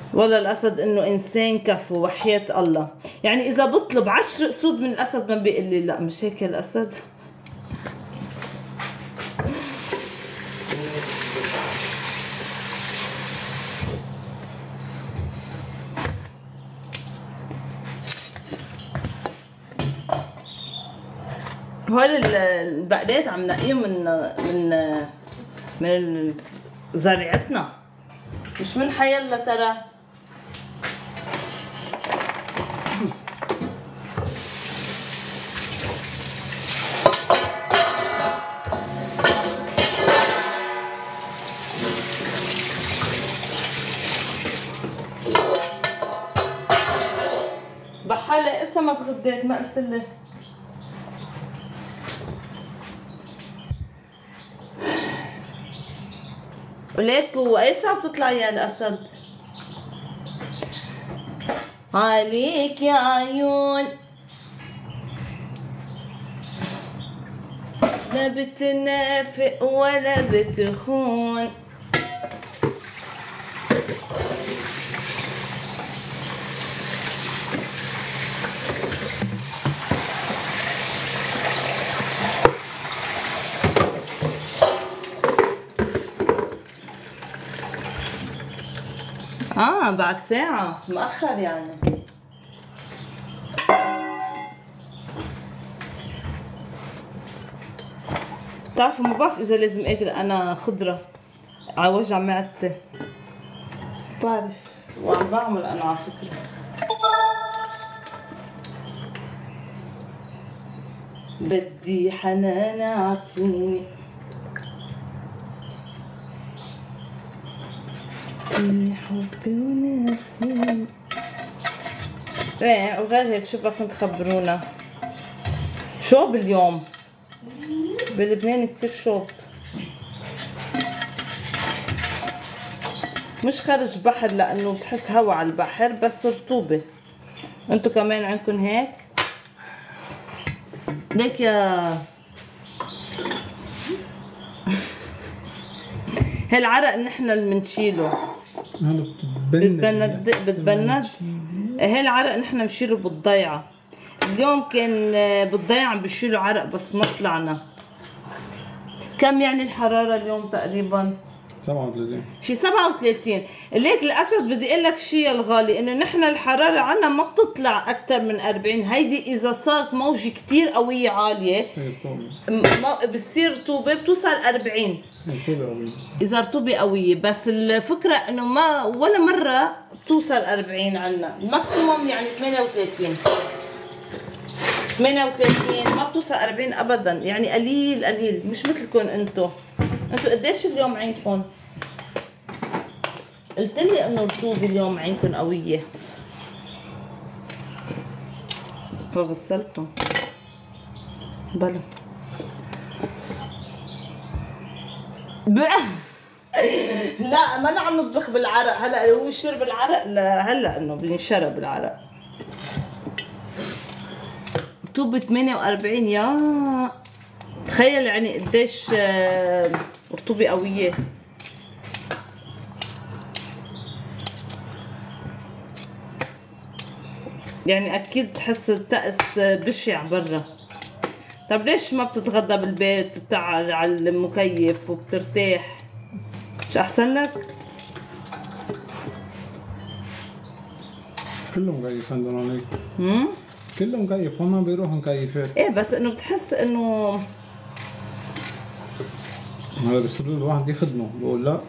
والله الاسد انه انسان كفو وحياة الله. يعني اذا بطلب 10 اسود من الاسد ما بيقول لي لا. مش هيك الاسد؟ هول البقلات عم نقيهم من زريعتنا، مش من حيلا ترى. بحالة اسا ما تغديت، ما قلت لك. وليك واي ساعة بتطلعي يا الاسد؟ عليك يا عيون لا بتنافق ولا بتخون. بعد ساعة مأخر يعني. بتعرفوا ما بعرف إذا لازم آكل أنا خضرة على وجع معدتي، بعرف وعم بعمل أنا على فكرة. بدي حنان أعطيني حبي ونسيني. ايه وغير هيك شو بدكم تخبرونا؟ شوب اليوم بلبنان كتير شوب، مش خارج بحر لانه بتحس هوا على البحر بس رطوبة. انتو كمان عندكم هيك؟ ليك يا هالعرق نحن اللي بنشيله. بتبند. هي العرق نحن بنشيله بالضيعة. اليوم كان بالضيعة عم بشيلوا عرق بس ما طلعنا. كم يعني الحرارة اليوم تقريبا؟ 37 شي 37. ليك الاسد بدي اقول لك شيء يا الغالي، انه نحن الحرارة عنا ما بتطلع اكثر من 40. هيدي اذا صارت موجة كتير قوية عالية بتصير رطوبة بتوصل 40 اذا رطوبة قوية. بس الفكرة انه ما ولا مرة بتوصل 40 عنا. الماكسيموم يعني 38 ما بتوصل 40 ابدا. يعني قليل مش مثلكم انتو قديش اليوم عندكم؟ قلت لي انه الرطوبة اليوم عندكم قوية. غسلتهم بلا لا ما عم نطبخ بالعرق هلا. هو شرب العرق هلا انه بينشرب العرق. رطوبة 48 يا تخيل يعني قديش رطوبة قوية. يعني اكيد بتحس الطقس بشع برا. طب ليش ما بتتغدى بالبيت بتقعد على المكيف وبترتاح؟ مش احسن لك؟ كلهم مكيف عندنا هيك. كلهم مكيف، هم بيروحوا مكيفات. ايه بس انه بتحس انه هذا بصير الواحد يخدمه بقول لا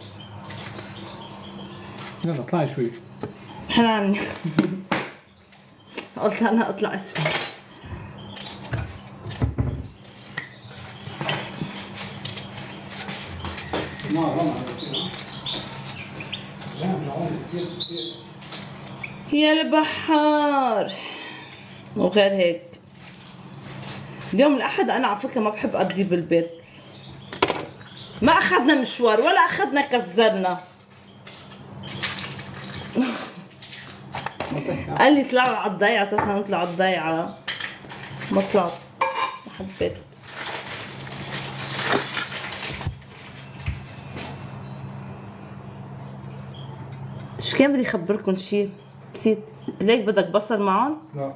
يلا اطلعي شوي. حنان قلت انا اطلع شوي. يا البحار وغير هيك. اليوم الاحد انا على فكره ما بحب اقضيه بالبيت. ما اخذنا مشوار ولا اخذنا كزرنا. قال لي طلعوا على الضيعه، تعال نطلع على الضيعه. ما طلعت، ما حبيت. شو كان بدي اخبركم شيء نسيت. ليك بدك بصل معهم؟ لا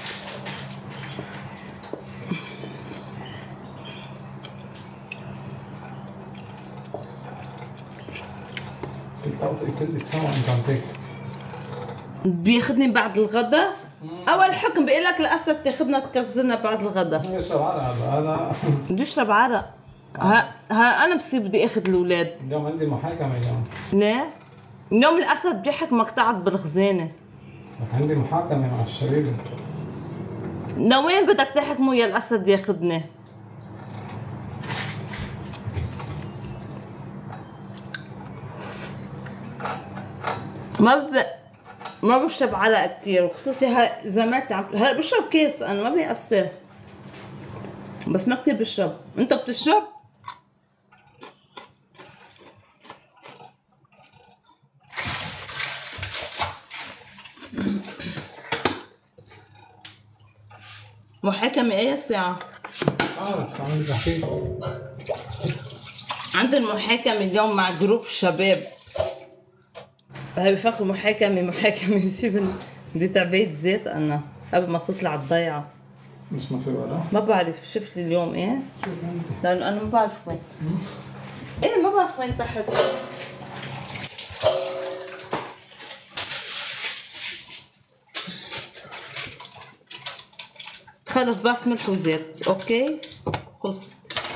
ست كلك سوا انت عم تاكل. بياخذني بعد الغدا؟ اول حكم بيقول لك الاسد تاخذنا تكزرنا بعد الغدا. يشرب عرق هذا. بده يشرب عرق. ها انا بصير بدي اخذ الاولاد. اليوم عندي محاكمة اليوم. ليه؟ اليوم الاسد بيحك مقطعك بالخزانه. عندي محاكمة مع الشريدة. لوين بدك تحكموا يا الاسد ياخذني؟ ما بشرب عرق كتير، وخصوصي هاي زمانتي هلا بشرب كيس، انا ما بيأثر بس ما كتير بشرب. انت بتشرب؟ محاكمة اي ساعة؟ عارف عم بحكي. عندنا محاكمة اليوم مع جروب شباب. هاي بفكروا محاكمة شي بدي تعبية زيت انا قبل ما تطلع الضيعة. مش ما في ولا؟ ما بعرف شفت لي اليوم ايه؟ شوف انت. لانه انا ما بعرف وين. ايه ما بعرف وين تحت. خلص بس ملح وزيت، اوكي؟ خلص.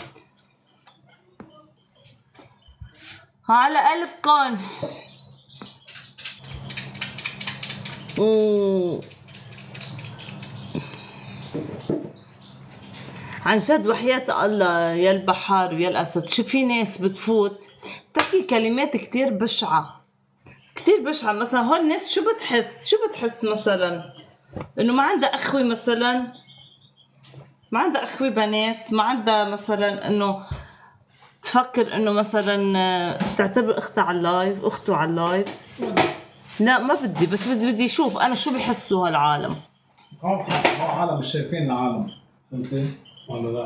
على قلبكن. عن جد وحياة الله يا البحار ويا الأسد، شو في ناس بتفوت بتحكي كلمات كتير بشعة كتير بشعة. مثلا هول الناس شو بتحس مثلا إنه ما عندها أخوي، مثلا ما عندها أخوي بنات، ما عندها مثلا إنه تفكر إنه مثلا تعتبر أختها على اللايف، أخته على اللايف. لا ما بدي، بس بدي اشوف انا شو بحسوا هالعالم. هو عالم مش شايفين العالم، فهمتي ولا لا؟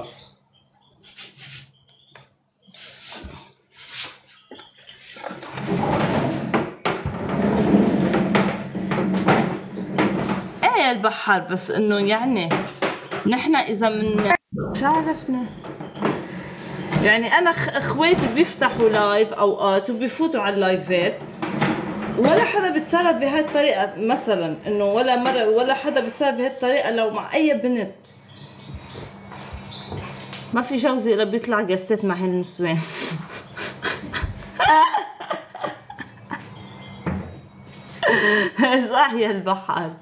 ايه يا البحر، بس انه يعني نحن اذا من شو عرفنا يعني انا اخواتي بيفتحوا لايف اوقات وبيفوتوا على اللايفات، ولا حدا بيتصرف بهاي الطريقة مثلا، انه ولا مرة ولا حدا بيتصرف بهاي الطريقة لو مع اي بنت. ما في جوزي الا بيطلع جسات مع هالنسوان. صح يا البحر.